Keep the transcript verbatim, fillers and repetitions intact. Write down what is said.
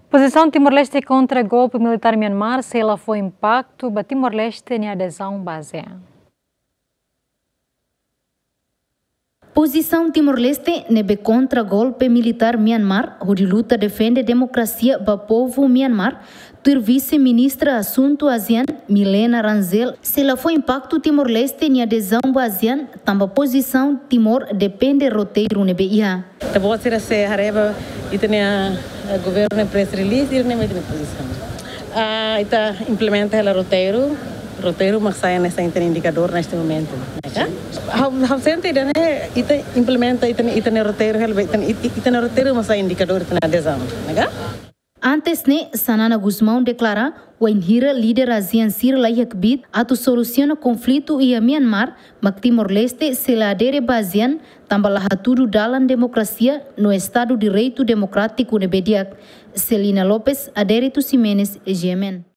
Posição Timor-Leste contra golpe militar Myanmar, se ela foi impacto para Timor-Leste em adesão base. Posição Timor-Leste nebe contra golpe militar Myanmar, onde luta defende democracia para povo Myanmar. Tur vice-ministra assunto ASEAN, Milena Ranzel, se ela foi impacto Timor-Leste em adesão ASEAN, também posição Timor depende roteiro nebe ia. Tá bom ser se hareba e tem a governo press release e nem tem posição. Ah, ita implementa ela roteiro, roteiro mas sai nessa indicador neste momento, né? How sente ida né ita implementa ita ita roteiro ela ita ita roteiro mas sai indicador na adesão, né? Antes ne Sanana Guzmão declara o enhira líder ASEAN Sir Layak Bid atu soluciona conflito ia Myanmar, mas Timor-Leste se la adere basean tambah lahaturu dalam democracia no Estado de Direito Democrático de Bediak. Celina Lopes adere tu Ximenes, Yemen.